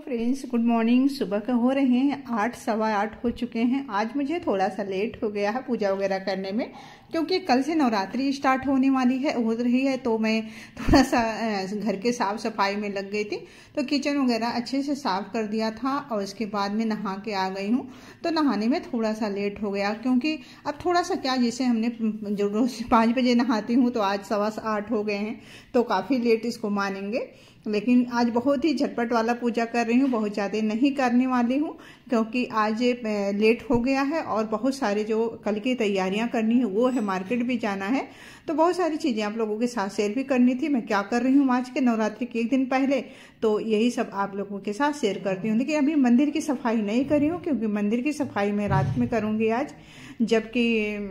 Friends, good morning. सुबह का हो रहे हैं 8, सवा 8 हो चुके हैं। आज मुझे थोड़ा सा लेट हो गया है पूजा वगैरह करने में, क्योंकि कल से नवरात्रि स्टार्ट होने वाली है हो रही है। तो मैं थोड़ा सा घर के साफ सफाई में लग गई थी, तो किचन वगैरह अच्छे से साफ कर दिया था और उसके बाद में नहा के आ गई हूँ। तो नहाने में थोड़ा सा लेट हो गया, क्योंकि अब थोड़ा सा क्या, जैसे हमने जो रोज 5 बजे नहाती हूँ तो आज सवा 8 हो गए हैं, तो काफ़ी लेट इसको मानेंगे। लेकिन आज बहुत ही झटपट वाला पूजा कर रही हूँ, बहुत ज़्यादा नहीं करने वाली हूँ, क्योंकि आज लेट हो गया है और बहुत सारे जो कल की तैयारियां करनी है वो है, मार्केट भी जाना है। तो बहुत सारी चीज़ें आप लोगों के साथ शेयर भी करनी थी। मैं क्या कर रही हूँ आज के नवरात्रि के एक दिन पहले, तो यही सब आप लोगों के साथ शेयर करती हूँ। लेकिन अभी मंदिर की सफाई नहीं करी हूँ, क्योंकि मंदिर की सफाई मैं रात में करूँगी आज, जबकि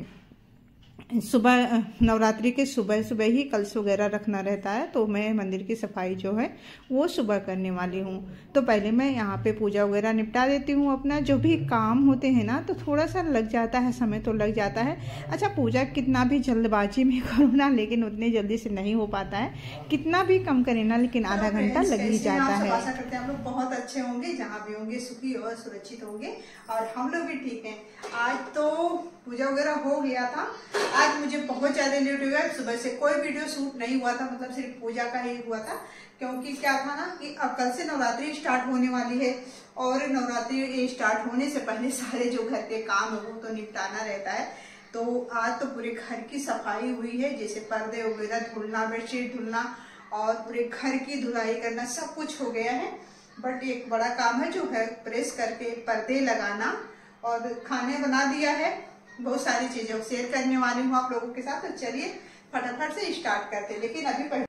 सुबह नवरात्रि के सुबह सुबह ही कलश वगैरह रखना रहता है। तो मैं मंदिर की सफाई जो है वो सुबह करने वाली हूँ। तो पहले मैं यहाँ पे पूजा वगैरह निपटा देती हूँ। अपना जो भी काम होते हैं ना, तो थोड़ा सा लग जाता है, समय तो लग जाता है। अच्छा, पूजा कितना भी जल्दबाजी में करो ना, लेकिन उतनी जल्दी से नहीं हो पाता है। कितना भी कम करें ना, लेकिन आधा घंटा लग ही जाता है। आशा करते हैं हम लोग बहुत अच्छे होंगे, जहाँ भी होंगे सुखी और सुरक्षित होंगे, और हम लोग भी ठीक हैं। आज तो पूजा वगैरह हो गया था। आज मुझे बहुत ज्यादा लेट हो गया। सुबह से कोई वीडियो शूट नहीं हुआ था, मतलब सिर्फ पूजा का ही हुआ था। क्योंकि क्या था ना कि अब कल से नवरात्रि स्टार्ट होने वाली है, और नवरात्रि स्टार्ट होने से पहले सारे जो घर के काम है वो तो निपटाना रहता है। तो आज तो पूरे घर की सफाई हुई है, जैसे पर्दे वगैरह धुलना, बेडशीट धुलना और पूरे घर की धुलाई करना, सब कुछ हो गया है। बट एक बड़ा काम है जो है प्रेस करके पर्दे लगाना, और खाने बना दिया है। बहुत सारी चीजें शेयर करने वाली हूँ आप लोगों के साथ। तो चलिए फटाफट से स्टार्ट करते हैं। लेकिन अभी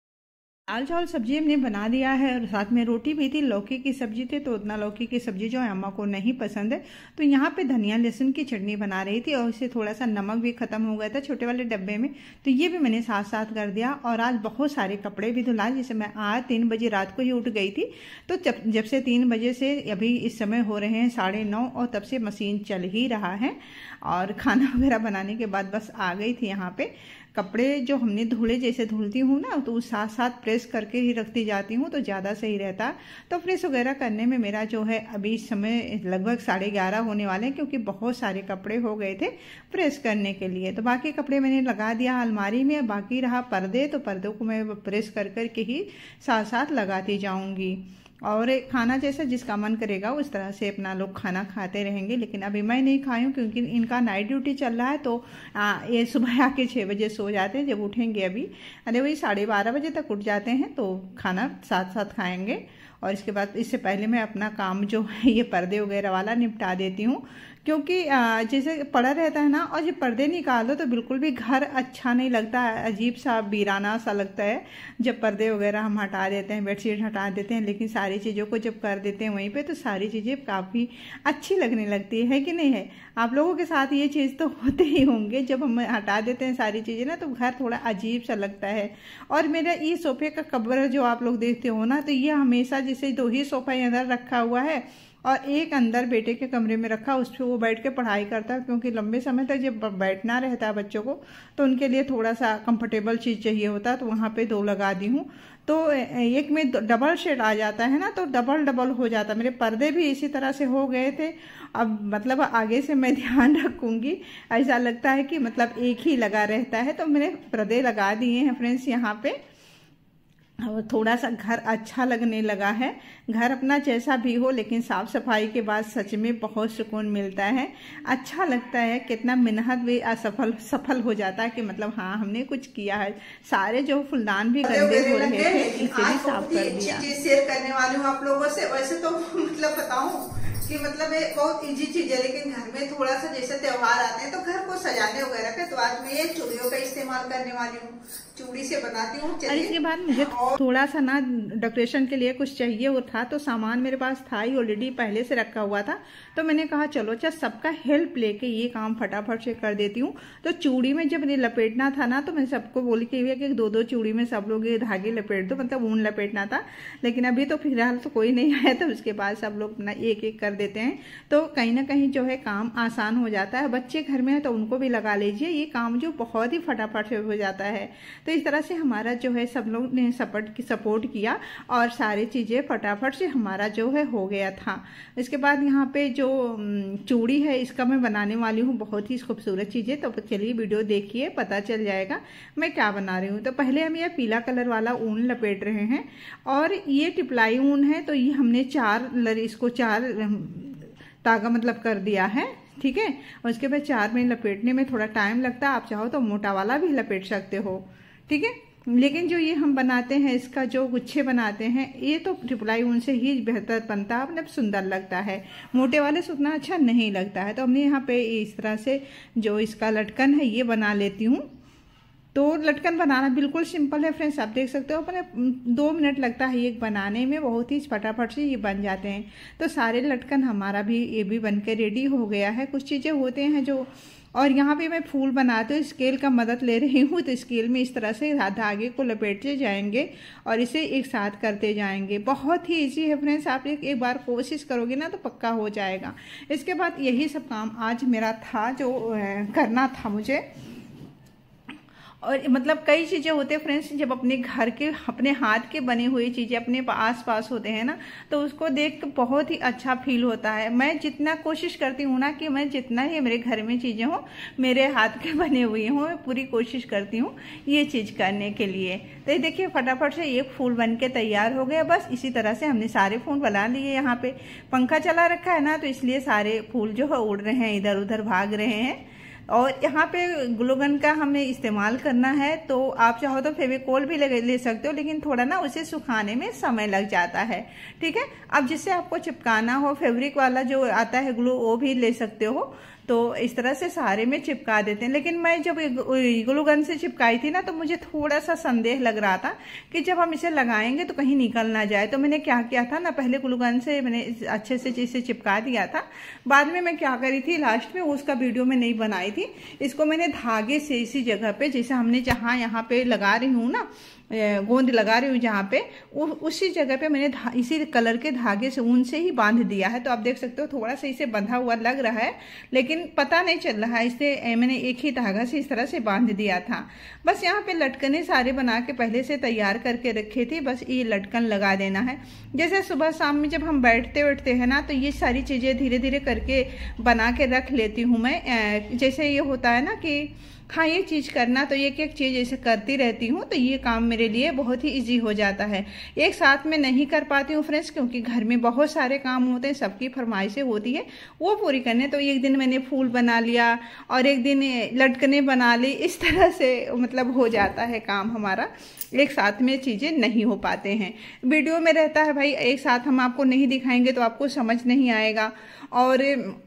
दाल चावल सब्जी हमने बना दिया है, और साथ में रोटी भी थी। लौकी की सब्जी थी, तो उतना लौकी की सब्जी जो है अम्मा को नहीं पसंद है। तो यहाँ पे धनिया लहसुन की चटनी बना रही थी, और इससे थोड़ा सा नमक भी खत्म हो गया था छोटे वाले डब्बे में, तो ये भी मैंने साथ साथ कर दिया। और आज बहुत सारे कपड़े भी धुला, जैसे मैं आज 3 बजे रात को ही उठ गई थी। तो जब से 3 बजे से अभी इस समय हो रहे हैं 9:30, और तब से मशीन चल ही रहा है। और खाना वगैरह बनाने के बाद बस आ गई थी यहाँ पे। कपड़े जो हमने धुले, जैसे धुलती हूँ ना, तो साथ साथ प्रेस करके ही रखती जाती हूँ, तो ज़्यादा सही रहता। तो प्रेस वगैरह करने में मेरा जो है अभी इस समय लगभग 11:30 होने वाले हैं, क्योंकि बहुत सारे कपड़े हो गए थे प्रेस करने के लिए। तो बाकी कपड़े मैंने लगा दिया अलमारी में, बाकी रहा पर्दे, तो पर्दों को मैं प्रेस कर करके ही साथ साथ लगाती जाऊँगी। और खाना जैसा जिसका मन करेगा उस तरह से अपना लोग खाना खाते रहेंगे। लेकिन अभी मैं नहीं खाई हूँ, क्योंकि इनका नाइट ड्यूटी चल रहा है। तो ये सुबह आके 6 बजे सो जाते हैं। जब उठेंगे अभी, अरे वही 12:30 बजे तक उठ जाते हैं, तो खाना साथ साथ खाएंगे। और इसके बाद, इससे पहले मैं अपना काम जो है ये पर्दे वगैरह वाला निपटा देती हूँ, क्योंकि जैसे पड़ा रहता है ना, और जब पर्दे निकाल दो तो बिल्कुल भी घर अच्छा नहीं लगता है, अजीब सा वीराना सा लगता है। जब पर्दे वगैरह हम हटा देते हैं, बेडशीट हटा देते हैं, लेकिन सारी चीज़ों को जब कर देते हैं वहीं पे, तो सारी चीज़ें काफ़ी अच्छी लगने लगती है कि नहीं है। आप लोगों के साथ ये चीज़ तो होते ही होंगे, जब हम हटा देते हैं सारी चीज़ें ना, तो घर थोड़ा अजीब सा लगता है। और मेरा ये सोफे का कवर जो आप लोग देखते हो ना, तो ये हमेशा जैसे 2 ही सोफा इधर रखा हुआ है, और एक अंदर बेटे के कमरे में रखा, उस पर वो बैठ के पढ़ाई करता है। क्योंकि लंबे समय तक जब बैठना रहता है बच्चों को, तो उनके लिए थोड़ा सा कंफर्टेबल चीज़ चाहिए होता है। तो वहाँ पे 2 लगा दी हूँ, तो एक में डबल शेड आ जाता है ना, तो डबल हो जाता है। मेरे पर्दे भी इसी तरह से हो गए थे। अब मतलब आगे से मैं ध्यान रखूँगी। ऐसा लगता है कि मतलब एक ही लगा रहता है। तो मैंने पर्दे लगा दिए हैं फ्रेंड्स यहाँ पे, और थोड़ा सा घर अच्छा लगने लगा है। घर अपना जैसा भी हो, लेकिन साफ सफाई के बाद सच में बहुत सुकून मिलता है, अच्छा लगता है। कितना मेहनत भी सफल हो जाता है कि मतलब हाँ, हमने कुछ किया है। सारे जो फूलदान भी गंदे हो रहे थे, इसे भी साफ कर दिया। शेयर करने वाली हूँ आप लोगों से। वैसे तो मतलब बताऊँ कि मतलब ये बहुत इजी चीज है, लेकिन घर में थोड़ा सा जैसे त्योहार आते हैं तो घर को सजाने वगैरह पे, तो आज मैं ये चूड़ियों का इस्तेमाल करने वाली हूँ। चूड़ी से बनाती हूँ। और इसके बाद मुझे थोड़ा सा ना डेकोरेशन के लिए कुछ चाहिए वो था, तो सामान मेरे पास था ही ऑलरेडी, पहले से रखा हुआ था। तो मैंने कहा चलो अच्छा सबका हेल्प लेके ये काम फटाफट से कर देती हूँ। तो चूड़ी में जब ये लपेटना था ना, तो मैं सबको बोल के हुई कि 2-2 चूड़ी में सब लोग ये धागे लपेट दो, मतलब ऊन लपेटना था। लेकिन अभी तो फिलहाल तो कोई नहीं आया, तो उसके बाद सब लोग अपना एक एक कर देते हैं, तो कहीं ना कहीं जो है काम आसान हो जाता है। बच्चे घर में है तो उनको भी लगा लीजिए, ये काम जो बहुत ही फटाफट से हो जाता है। तो इस तरह से हमारा जो है सब लोग ने सपोर्ट किया और सारी चीज़ें फटाफट से हमारा जो है हो गया था। इसके बाद यहाँ पे जो चूड़ी है इसका मैं बनाने वाली हूँ, बहुत ही खूबसूरत चीज़ें। तो चलिए वीडियो देखिए, पता चल जाएगा मैं क्या बना रही हूँ। तो पहले हम ये पीला कलर वाला ऊन लपेट रहे हैं और ये टिप्लाई ऊन है, तो ये हमने इसको चार धागा मतलब कर दिया है, ठीक है। और उसके बाद 4 में लपेटने में थोड़ा टाइम लगता है, आप चाहो तो मोटा वाला भी लपेट सकते हो, ठीक है। लेकिन जो ये हम बनाते हैं, इसका जो गुच्छे बनाते हैं, ये तो टिप्लाई ऊन से ही बेहतर बनता है, मतलब सुंदर लगता है, मोटे वाले से उतना अच्छा नहीं लगता है। तो हमने यहाँ पे इस तरह से जो इसका लटकन है ये बना लेती हूँ। तो लटकन बनाना बिल्कुल सिंपल है फ्रेंड्स, आप देख सकते हो, अपने 2 मिनट लगता है ये बनाने में, बहुत ही फटाफट से ये बन जाते हैं। तो सारे लटकन हमारा भी ये भी बन के रेडी हो गया है। कुछ चीज़ें होते हैं जो, और यहाँ पे मैं फूल बनाते हुए स्केल का मदद ले रही हूँ। तो स्केल में इस तरह से धागे को लपेटते जाएंगे और इसे एक साथ करते जाएंगे। बहुत ही इजी है फ्रेंड्स, आप एक बार कोशिश करोगे ना तो पक्का हो जाएगा। इसके बाद यही सब काम आज मेरा था जो करना था मुझे। और मतलब कई चीज़ें होते हैं फ्रेंड्स, जब अपने घर के अपने हाथ के बने हुई चीज़ें अपने आस पास होते हैं ना, तो उसको देख कर बहुत ही अच्छा फील होता है। मैं जितना कोशिश करती हूँ ना कि मैं जितना ही मेरे घर में चीज़ें हों मेरे हाथ के बने हुए हों, मैं पूरी कोशिश करती हूँ ये चीज़ करने के लिए। तो ये देखिए फटाफट से एक फूल बन के तैयार हो गया। बस इसी तरह से हमने सारे फूल बना लिए। यहाँ पे पंखा चला रखा है ना, तो इसलिए सारे फूल जो है उड़ रहे हैं, इधर उधर भाग रहे हैं। और यहाँ पे ग्लूगन का हमें इस्तेमाल करना है, तो आप चाहो तो फेविकोल भी ले सकते हो, लेकिन थोड़ा ना उसे सुखाने में समय लग जाता है, ठीक है। अब जिससे आपको चिपकाना हो, फैब्रिक वाला जो आता है ग्लू, वो भी ले सकते हो। तो इस तरह से सारे में चिपका देते हैं। लेकिन मैं जब ग्लू गन से चिपकाई थी ना, तो मुझे थोड़ा सा संदेह लग रहा था कि जब हम इसे लगाएंगे तो कहीं निकल ना जाए। तो मैंने क्या किया था ना, पहले ग्लू गन से मैंने अच्छे से इसे चिपका दिया था। बाद में मैं क्या करी थी, लास्ट में उसका वीडियो में नहीं बनाई थी, इसको मैंने धागे से इसी जगह पे, जैसे हमने जहाँ यहाँ पे लगा रही हूँ ना, गोंद लगा रही हूँ जहाँ पे, उसी जगह पे मैंने इसी कलर के धागे से, ऊन से ही बांध दिया है। तो आप देख सकते हो थोड़ा सा इसे बंधा हुआ लग रहा है, लेकिन पता नहीं चल रहा है, इससे मैंने एक ही धागा से इस तरह से बांध दिया था। बस यहाँ पे लटकने सारे बना के पहले से तैयार करके रखे थे, बस ये लटकन लगा देना है। जैसे सुबह शाम में जब हम बैठते हैं ना, तो ये सारी चीज़ें धीरे धीरे करके बना के रख लेती हूँ मैं। जैसे ये होता है ना कि हाँ ये चीज़ करना, तो एक एक चीज़ ऐसे करती रहती हूँ, तो ये काम मेरे लिए बहुत ही इजी हो जाता है। एक साथ में नहीं कर पाती हूँ फ्रेंड्स, क्योंकि घर में बहुत सारे काम होते हैं, सबकी फरमाइशें होती है, वो पूरी करने। तो एक दिन मैंने फूल बना लिया और एक दिन लटकने बना ली, इस तरह से मतलब हो जाता है काम हमारा। एक साथ में चीज़ें नहीं हो पाते हैं। वीडियो में रहता है भाई, एक साथ हम आपको नहीं दिखाएंगे तो आपको समझ नहीं आएगा, और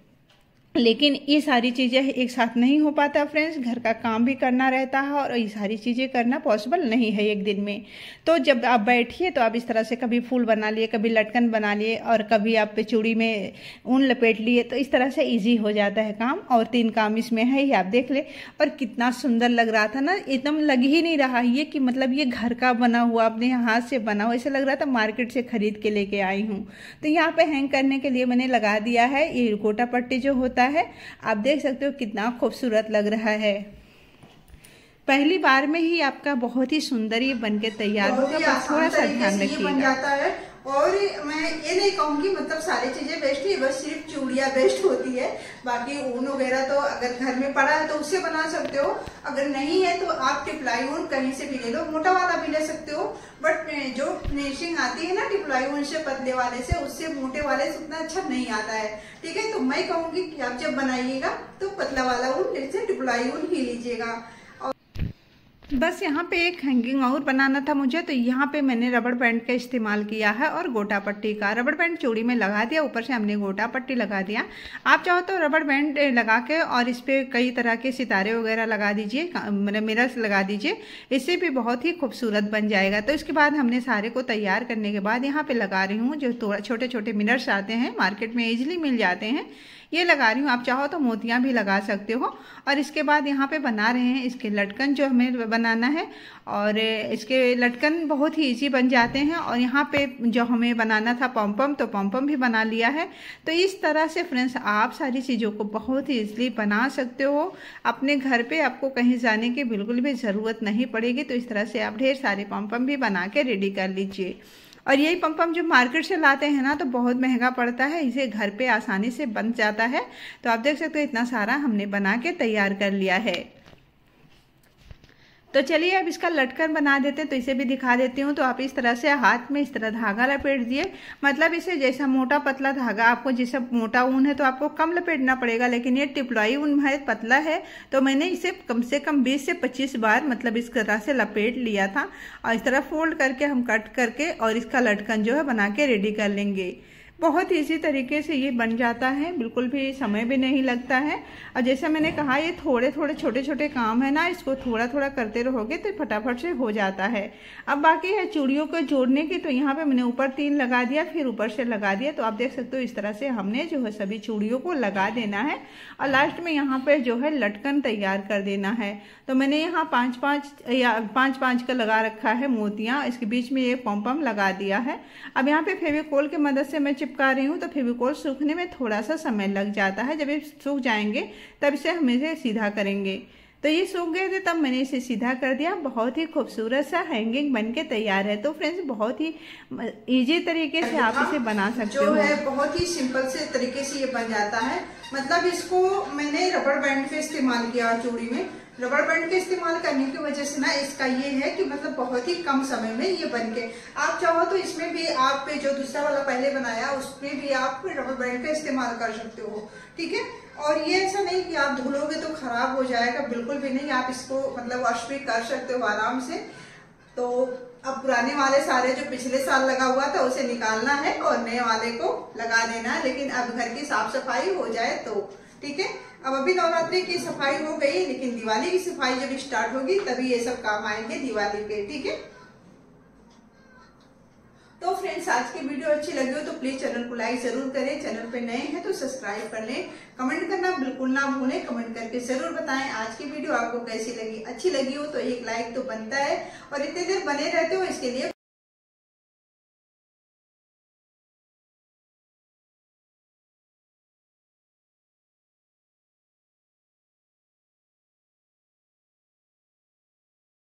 लेकिन ये सारी चीज़ें एक साथ नहीं हो पाता फ्रेंड्स, घर का काम भी करना रहता है और ये सारी चीज़ें करना पॉसिबल नहीं है एक दिन में। तो जब आप बैठिए तो आप इस तरह से कभी फूल बना लिए, कभी लटकन बना लिए, और कभी आप चूड़ी में ऊन लपेट लिए, तो इस तरह से इजी हो जाता है काम। और 3 काम इसमें है ही, आप देख ले। और कितना सुंदर लग रहा था ना, एकदम लग ही नहीं रहा ये कि मतलब ये घर का बना हुआ, अपने हाथ से बना हुआ, ऐसे लग रहा था मार्केट से खरीद के लेके आई हूँ। तो यहाँ पे हैंग करने के लिए मैंने लगा दिया है ये गोटा पट्टी जो होता है, आप देख सकते हो कितना खूबसूरत लग रहा है। पहली बार में ही आपका बहुत ही सुंदर ये बनके तैयार होगा, बस थोड़ा सा ध्यान रखिएगा। और मैं ये नहीं कहूंगी मतलब सारी चीजें बेस्ट ही, बस सिर्फ चूड़ियाँ बेस्ट होती है, बाकी ऊन वगैरह तो अगर घर में पड़ा है तो उससे बना सकते हो, अगर नहीं है तो आप टिप्लाई ऊन कहीं से भी ले लो, मोटा वाला भी ले सकते हो। बट जो फिनिशिंग आती है ना टिप्लाई ऊन से, पतले वाले से, उससे मोटे वाले से उतना अच्छा नहीं आता है, ठीक है। तो मैं कहूंगी कि आप जब बनाइएगा तो पतला वाला ऊन जैसे टिप्लाई ऊन ही लीजिएगा। बस यहाँ पे एक हैंगिंग और बनाना था मुझे, तो यहाँ पे मैंने रबड़ बैंड का इस्तेमाल किया है और गोटा पट्टी का। रबड़ बैंड चूड़ी में लगा दिया, ऊपर से हमने गोटा पट्टी लगा दिया। आप चाहो तो रबड़ बैंड लगा के और इस पर कई तरह के सितारे वगैरह लगा दीजिए, मिरर्स लगा दीजिए, इससे भी बहुत ही खूबसूरत बन जाएगा। तो इसके बाद हमने सारे को तैयार करने के बाद यहाँ पे लगा रही हूँ जो थोड़ा छोटे छोटे मिरर्स आते हैं, मार्केट में ईजिली मिल जाते हैं, ये लगा रही हूँ। आप चाहो तो मोतियाँ भी लगा सकते हो। और इसके बाद यहाँ पे बना रहे हैं इसके लटकन जो हमें बनाना है। और इसके लटकन बहुत ही इजी बन जाते हैं। और यहाँ पे जो हमें बनाना था पॉम्पम, तो पॉम्पम भी बना लिया है। तो इस तरह से फ्रेंड्स आप सारी चीज़ों को बहुत ही ईजिली बना सकते हो अपने घर पे, आपको कहीं जाने की बिल्कुल भी ज़रूरत नहीं पड़ेगी। तो इस तरह से आप ढेर सारे पॉम्पम भी बना के रेडी कर लीजिए। और यही पम्पम जो मार्केट से लाते हैं ना, तो बहुत महंगा पड़ता है, इसे घर पे आसानी से बन जाता है। तो आप देख सकते हो इतना सारा हमने बना के तैयार कर लिया है। तो चलिए अब इसका लटकन बना देते हैं, तो इसे भी दिखा देती हूँ। तो आप इस तरह से हाथ में इस तरह धागा लपेट दिए, मतलब इसे जैसा मोटा पतला धागा, आपको जैसा मोटा ऊन है तो आपको कम लपेटना पड़ेगा, लेकिन ये टिप्लॉई ऊन है, पतला है, तो मैंने इसे कम से कम 20 से 25 बार मतलब इस तरह से लपेट लिया था। और इस तरह फोल्ड करके हम कट करके और इसका लटकन जो है बना के रेडी कर लेंगे। बहुत इजी तरीके से ये बन जाता है, बिल्कुल भी समय भी नहीं लगता है। और जैसे मैंने कहा ये थोड़े थोड़े छोटे छोटे काम है ना, इसको थोड़ा थोड़ा करते रहोगे तो फटाफट से हो जाता है। अब बाकी है चूड़ियों को जोड़ने की, तो यहाँ पे मैंने ऊपर 3 लगा दिया, फिर ऊपर से लगा दिया। तो आप देख सकते हो इस तरह से हमने जो है सभी चूड़ियों को लगा देना है। और लास्ट में यहाँ पे जो है लटकन तैयार कर देना है। तो मैंने यहाँ 5-5 का लगा रखा है मोतियाँ, इसके बीच में ये पॉम्पम लगा दिया है। अब यहाँ पे फेविकोल की मदद से मैं चिपका रही हूँ, तो फेविकोल सूखने में थोड़ा सा समय लग जाता है। जब ये सूख जाएंगे तब इसे हम इसे सीधा करेंगे। तो ये सूख गए थे तब मैंने इसे सीधा कर दिया। बहुत ही खूबसूरत सा हैंगिंग बनके तैयार है। तो फ्रेंड्स बहुत ही इजी तरीके से आप इसे बना सकते हो। जो है बहुत ही सिंपल से तरीके से ये बन जाता है। मतलब इसको मैंने रबड़ बैंड का इस्तेमाल किया चूड़ी में। रबड़ बैंड के इस्तेमाल करने की वजह से ना इसका ये है कि मतलब बहुत ही कम समय में ये बनके, आप चाहो तो इसमें भी आप जो दूसरा वाला पहले बनाया उसमें भी आप रबड़ बैंड का इस्तेमाल कर सकते हो, ठीक है। और ये ऐसा नहीं कि आप धुलोगे तो खराब हो जाएगा, बिल्कुल भी नहीं। आप इसको मतलब वॉश भी कर सकते हो आराम से। तो अब पुराने वाले सारे जो पिछले साल लगा हुआ था उसे निकालना है और नए वाले को लगा देना है। लेकिन अब घर की साफ सफाई हो जाए तो ठीक है। अब अभी नवरात्रि की सफाई हो गई, लेकिन दिवाली की सफाई जब स्टार्ट होगी तभी ये सब काम आएंगे दिवाली पे, ठीक है। तो फ्रेंड्स आज की वीडियो अच्छी लगी हो तो प्लीज चैनल को लाइक जरूर करें। चैनल पे नए हैं तो सब्सक्राइब कर लें। कमेंट करना बिल्कुल ना भूलें, कमेंट करके जरूर बताएं आज की वीडियो आपको कैसी लगी। अच्छी लगी हो तो एक लाइक तो बनता है, और इतने देर बने रहते हो इसके लिए